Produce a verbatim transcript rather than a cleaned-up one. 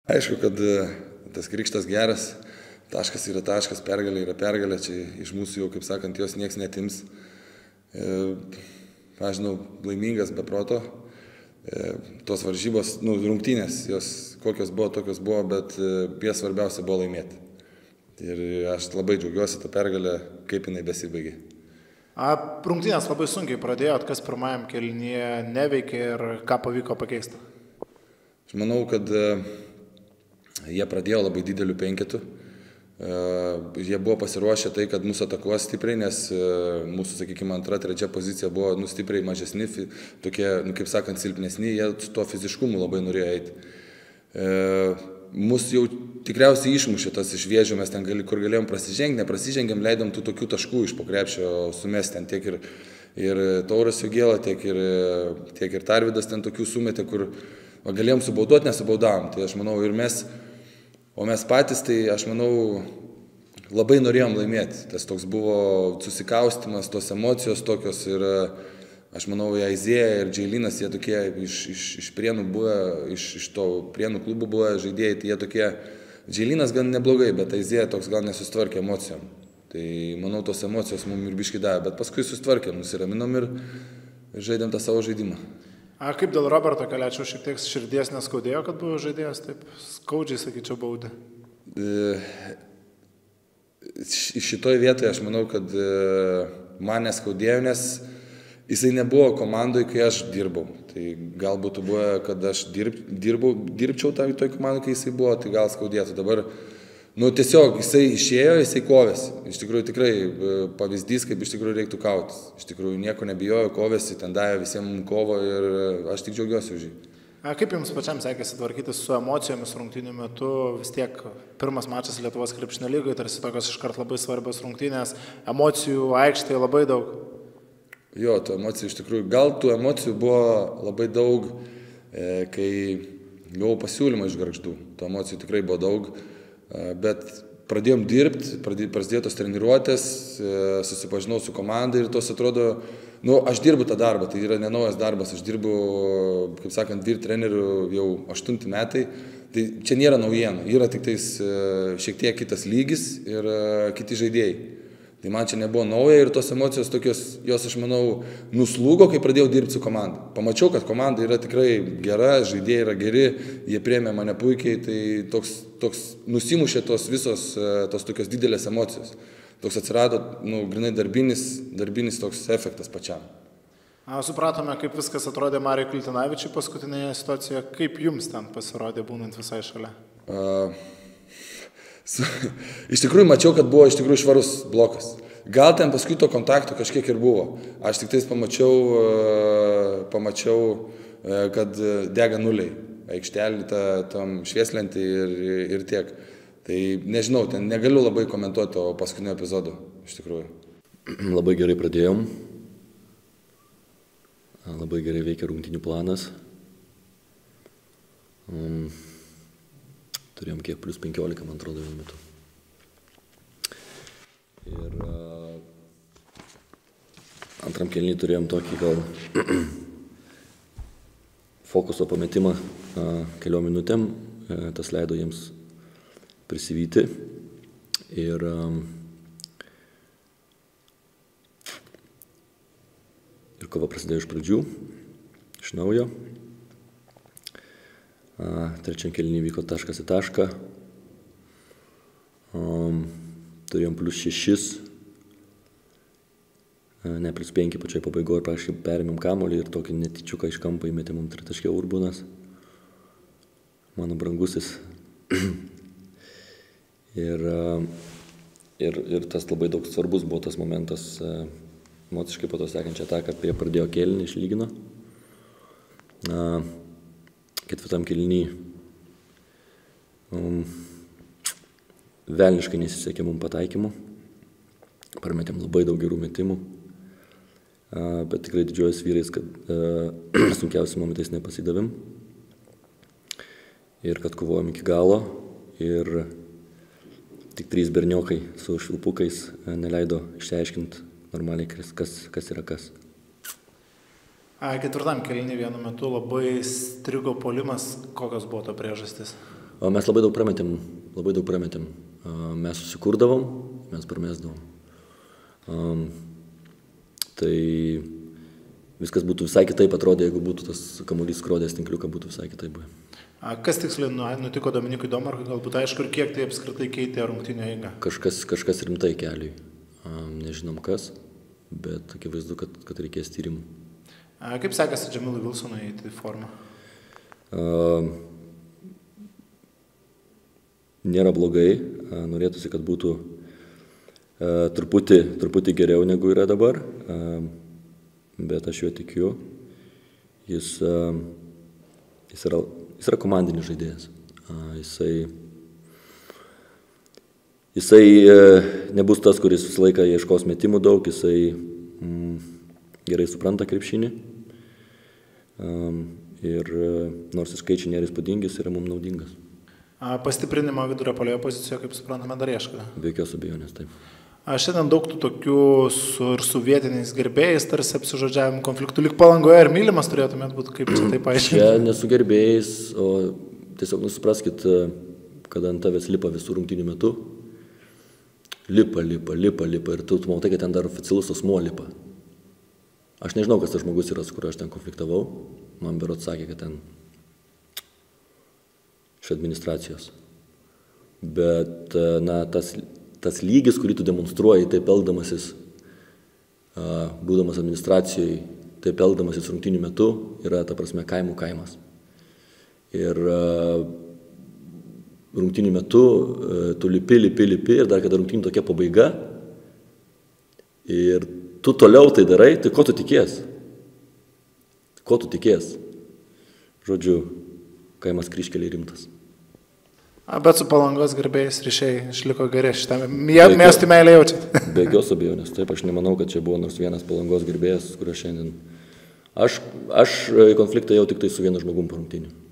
Aišku, kad tas krikštas geras, taškas yra taškas, pergalė yra pergalė, čia iš mūsų jau, kaip sakant, jos nieks netims. E, aš žinau, laimingas be proto. E, tos varžybos, nu, rungtynės, jos kokios buvo, tokios buvo, bet jie svarbiausia buvo laimėti. Ir aš labai džiaugiuosi tą pergalę, kaip jinai besibaigė. A, rungtynės labai sunkiai pradėjot, kas pirmajam kėlinyje neveikė ir ką pavyko pakeisti? Aš manau, kad jie pradėjo labai dideliu penketu. Jie buvo pasiruošę tai, kad mūsų atakuos stipriai, nes mūsų, sakykime, antra, trečia pozicija buvo nu, stipriai mažesni, tokie, nu, kaip sakant, silpnesni, jie su tuo fiziškumu labai norėjo eiti. Mūsų jau tikriausiai išmušė tas iš vėžių, mes ten gali, kur galėjom prasižengti, neprasižengėm, leidom tų tokių taškų iš po krepšio sumesti ten tiek ir, ir Tauras Jogėla, tiek ir, tiek ir Tarvydas ten tokių sumetė, kur va, galėjom subauduoti, nesubaudavom. Tai aš manau ir mes, o mes patys, tai aš manau, labai norėjom laimėti. Tas toks buvo susikaustimas, tos emocijos tokios ir aš manau, Aizėja ir Džeilinas, jie tokie iš, iš, iš Prienų buvę, iš, iš to Prienų klubų buvę žaidėjai, tai jie tokie, Džeilinas gan neblogai, bet Aizėja toks gal nesustvarkė emocijom. Tai manau, tos emocijos mums ir biškį davė, bet paskui sustvarkėm, nusiraminom ir žaidėm tą savo žaidimą. A kaip dėl Roberto Kalečio šiek tiek širdies neskaudėjo, kad buvo žaidėjas taip skaudžiai, sakyčiau, baudė? E, šitoj vietoje aš manau, kad man neskaudėjo, nes jisai nebuvo komandoje, kai aš dirbau. Tai gal būtų buvę, kad aš dirb, dirbau, dirbčiau toj komandai, kai jisai buvo, tai gal skaudėtų. Dabar, nu tiesiog, jisai išėjo, jisai kovėsi. Iš tikrųjų, tikrai pavyzdys, kaip iš tikrųjų reiktų kautis. Iš tikrųjų, nieko nebijojo, kovėsi, ten davė visiems kovo ir aš tik džiaugiuosi už jį. A, kaip jums pačiam sekėsi tvarkytis su emocijomis rungtynių metu? Vis tiek pirmas mačas Lietuvos krepšinio lygoje, tarsi tokios iškart labai svarbios rungtynės, emocijų aikštėje labai daug. Jo, tų emocijų iš tikrųjų, gal tų emocijų buvo labai daug, e, kai gavau pasiūlymą iš Gargždų. Tų emocijų tikrai buvo daug, e, bet pradėjom dirbti, prasidėjo tos treniruotės, e, susipažinau su komanda ir tos atrodo, nu, aš dirbu tą darbą, tai yra nenaujas darbas, aš dirbu, kaip sakant, vyr trenerių jau aštunti metai, tai čia nėra naujiena, yra tik tais e, šiek tiek kitas lygis ir e, kiti žaidėjai. Tai man čia nebuvo nauja ir tos emocijos tokios, jos, aš manau, nuslūgo, kai pradėjau dirbti su komanda. Pamačiau, kad komanda yra tikrai gera, žaidėjai yra geri, jie priėmė mane puikiai, tai toks, toks nusimušė tos visos, tos tokios didelės emocijos. Toks atsirado, nu, grinai darbinis, darbinis toks efektas pačiam. A, supratome, kaip viskas atrodė Mariui Kiltinavičiui paskutinėje situacijoje. Kaip jums ten pasirodė, būnant visai šalia? A... Iš tikrųjų mačiau, kad buvo iš tikrųjų švarus blokas. Gal ten paskui to kontakto kažkiek ir buvo. Aš tik tais pamačiau, pamačiau kad dega nuliai aikštelį tam švieslentį ir, ir tiek. Tai nežinau, ten negaliu labai komentuoti to paskutinio epizodo, iš tikrųjų. Labai gerai pradėjom. Labai gerai veikia rungtynių planas. Um. Turėjom kiek plus penkiolika, man atrodo, vienu metu. Ir uh, antram kėlinį turėjom tokį gal fokuso pametimą uh, keliom minutėm. Uh, tas leido jiems prisivyti. Ir, um, ir kova prasidėjo iš pradžių, iš naujo. Trečiam kėlinį vyko taškas į tašką. Um, turėjom plus šešis, ne plus penki pačioj pabaigoje, praškai perėmėm kamuolį ir tokį netyčiuką iš kampo įmetė mum tritaškė Urbunas, mano brangusis. ir, ir, ir tas labai daug svarbus buvo tas momentas, emociškai po to sekančią ataką, prie pradėjo kėlinį, išlygino. Uh, Ketvirtam kėlinį um, velniškai nesisekė mums pataikymų, parmetėm labai daug gerų metimų, uh, bet tikrai didžiuojas vyrais, kad uh, sunkiausiais momentais nepasidavėm ir kad kovojom iki galo ir tik trys berniokai su švilpukais uh, neleido išsiaiškinti normaliai, kas, kas yra kas. A, ketvirtam kėlinį vienu metu labai strigo puolimas. Kokios buvo to priežastys? O mes labai daug prametėm, labai daug prametėm. Mes susikurdavom, mes pramesdavom. Um, tai viskas būtų visai kitaip atrodė, jeigu būtų tas kamuolys skrodęs tinkliuką, būtų visai kitaip buvę. Kas tiksliai nutiko Dominikui Domarkui, galbūt aišku, ir kiek tai apskritai keitė rungtynių eigą? Kažkas, kažkas rimtai keliui. Um, nežinom kas, bet akivaizdu, kad, kad reikės tyrimų. Kaip sekasi Džemilui Vilsonui įeiti į formą? Um, Nėra blogai, norėtųsi, kad būtų uh, truputį, truputį geriau negu yra dabar, uh, bet aš juo tikiu. Jis, uh, jis, yra, jis yra komandinis žaidėjas. Uh, jisai jisai uh, nebus tas, kuris visą laiką ieškos metimų daug, jisai mm, gerai supranta krepšinį. Um, ir uh, nors skaičiai nėra įspūdingi, jis yra mums naudingas. Pastiprinimo vidurio puolėjo pozicijoje, kaip suprantame, dar ieškote. Be jokios abejonės, taip. Šiandien daug tų tokių su, ir su vietiniais gerbėjais, tarsi apsižodžiavimų konfliktų, lyg Palangoje ir mylimas turėtumėt būti, kaip čia taip aiškiai. Čia nesu gerbėjais, o tiesiog nusupraskit, kada ant tavęs lipa visų rungtynių metu. Lipa, lipa, lipa, lipa ir tu, tu matai, kad ten dar oficialus asmuo lipa. Aš nežinau, kas tas žmogus yra, su kuriuo aš ten konfliktavau. Man berods sakė, kad ten iš administracijos. Bet, na, tas, tas lygis, kurį tu demonstruoji, taip eldamasis, būdamas administracijai, taip eldamasis rungtynių metu, yra, ta prasme, kaimų kaimas. Ir rungtynių metu tu lipi, lipi, lipi ir dar kada rungtynių tokia pabaiga ir tu toliau tai darai, tai ko tu tikės? Ko tu tikės? Žodžiu, kaimas kryžkeliai rimtas. A, bet su Palangos gerbėjais ryšiai išliko geri šitame. Miestų meilę jaučiat. Be jokios abejonės. Taip, aš nemanau, kad čia buvo nors vienas Palangos gerbėjas, kurio šiandien... Aš, aš konfliktą jau tik tai su vienu žmogum po rungtynių.